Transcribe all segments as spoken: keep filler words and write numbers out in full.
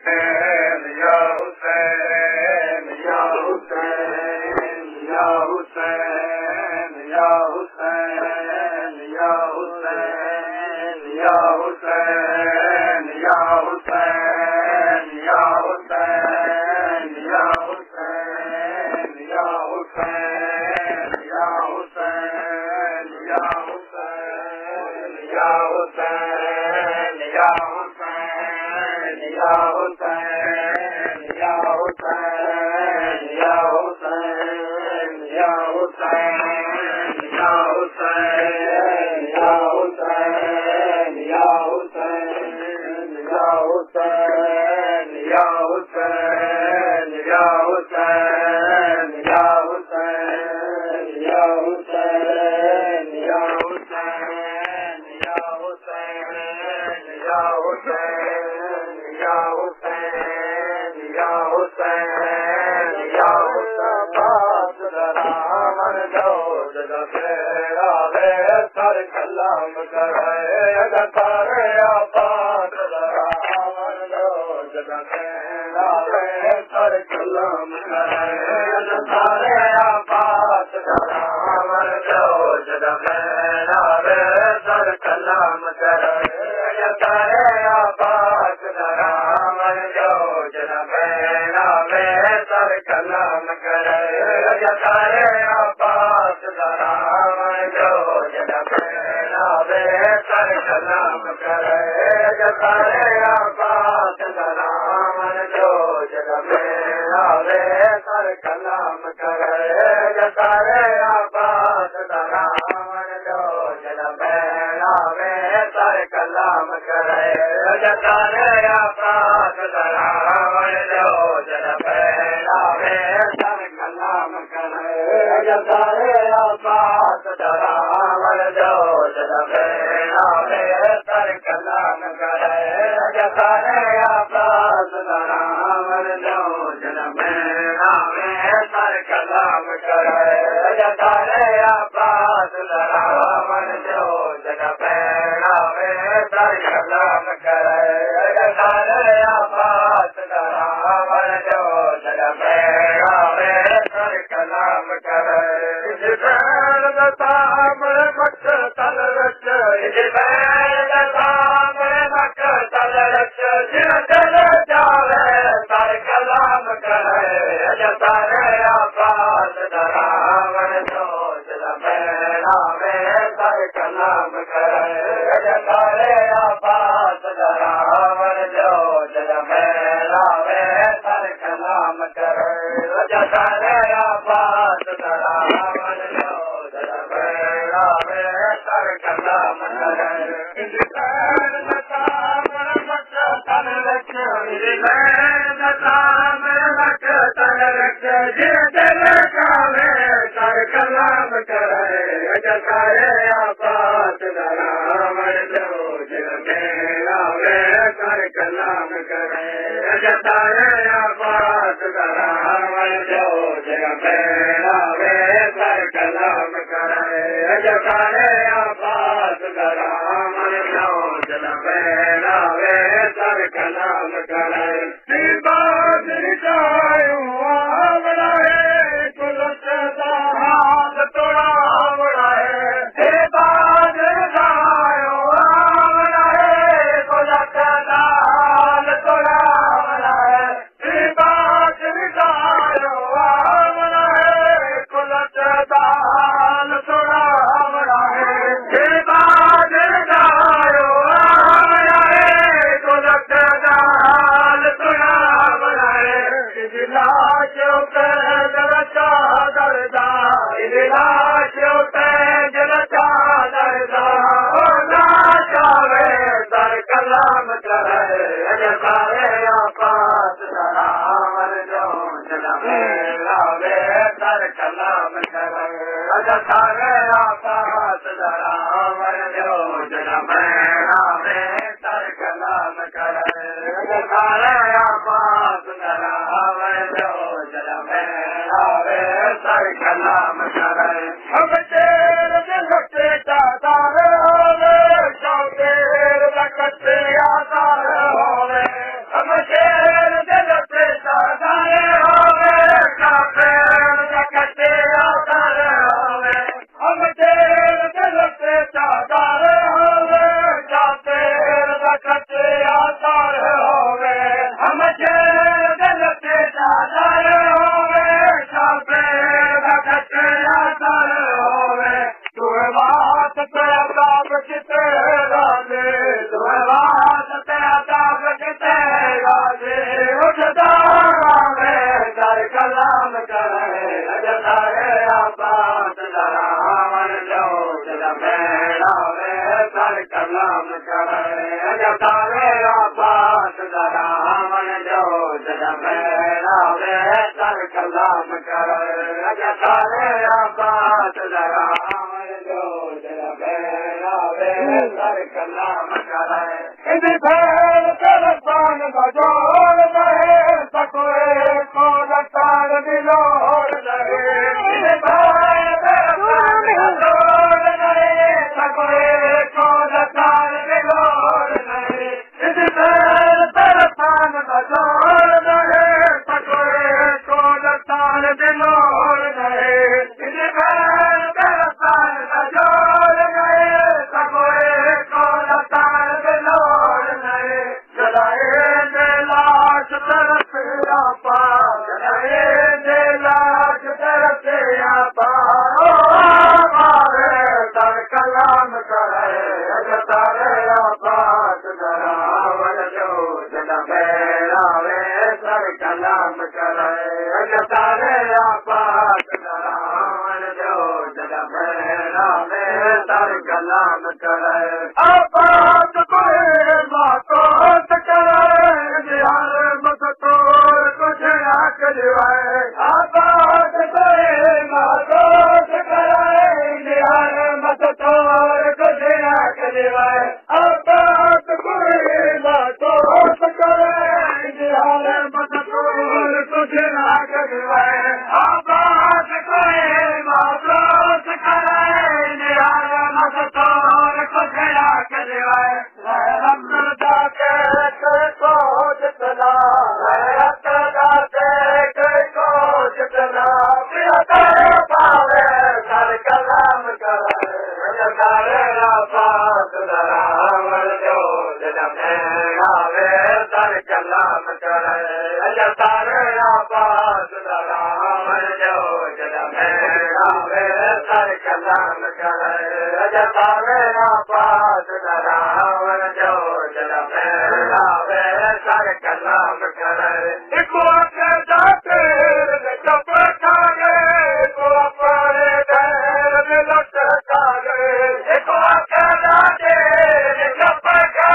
I'm Ravan जो जल मेरा वे सर कलाम करे तारे आबाद रावण जो जल मेरा वे सर कलाम करे तारे आबाद रावण जो जल मेरा वे सर कलाम करे इन भैर तरसान बजोर रहे सकोए को दतार दिलोर रहे इन भैर तरसान बजोर रहे सकोए को दतार दिलोर रहे इन भैर तरसान बजोर रहे सकोए को दतार दिलोर रहे इन भैर तरसान बजोर रहे सकोए को दतार दिलोर रहे जलाए दे लाश तरफ आपा जलाए दे लाश तरफ आपा मारे सर कलाम करे तारे आबाद रावण जो जल मेरा वे सर कलाम करे तारे आबाद रावण जो जल मेरा वे सर कलाम करे आबाद कोई बातो करे यार मत तोड़ कुछ आख दिवाए आबाद कोई बातो करे यार मत तोड़ कुछ आख दिवाए आबाद कोई बातो करे यार मत तोड़ कुछ आख दिवाए आबाद कोई बातो करे यार मत तोड़ कुछ आख दिवाए रमन दाते को जितना रत दाते को जितना पावे सर कलाम करे तारे आबाद रावण जो जल मेरा वे सर कलाम करे तारे आबाद रावण जो जल मेरा वे सर कलाम करे तारे आबाद रावण जो जल मेरा वे सर कलाम करे को जाते चप खाए को अपने पैर में लट खाए को जाते चप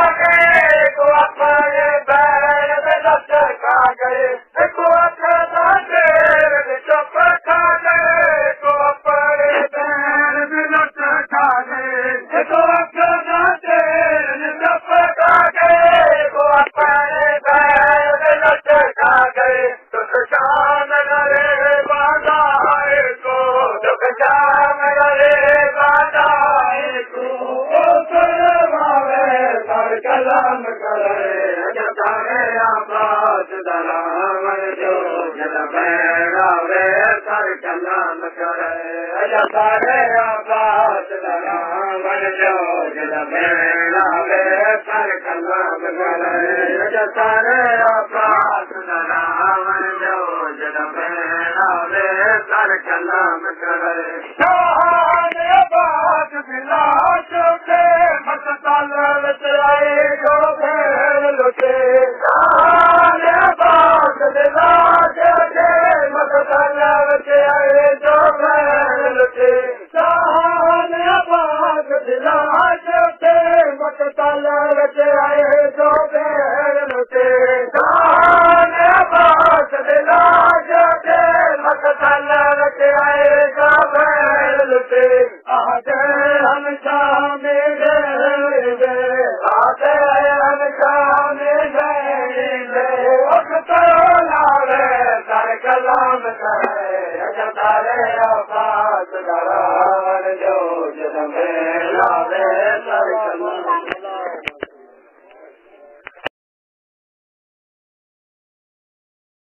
खाए को अपने पैर में लट खाए को जाते चप खाए को अपने पैर में लट खाए को जाते चप खाए को अपने पैर में लट खाए दुख शाम रे बाधाए को दुख शाम रे बाधाए को सरवावे सर कलाम करे तारे आबाद रावण जो जल मेरा वे सर कलाम करे तारे आबाद रावण जो जल मेरा वे सर कलाम करे तारे आबाद रावण जो जल मेरा वे सर कलाम करे शान आबाद बिलास के मत ताल चलाए जो भेड़ लुटे शान आबाद बिलास के मत ताल चलाए जो भेड़ लुटे शान आबाद बिलास के मत ताल चलाए जो भेड़ लुटे शान आबाद बिलास के मत ताल चलाए जो भेड़ लुटे आते हम शामे गए आते हम शामे गए वक्त लावे सर कलाम करे तारे आबाद रावण जो जल में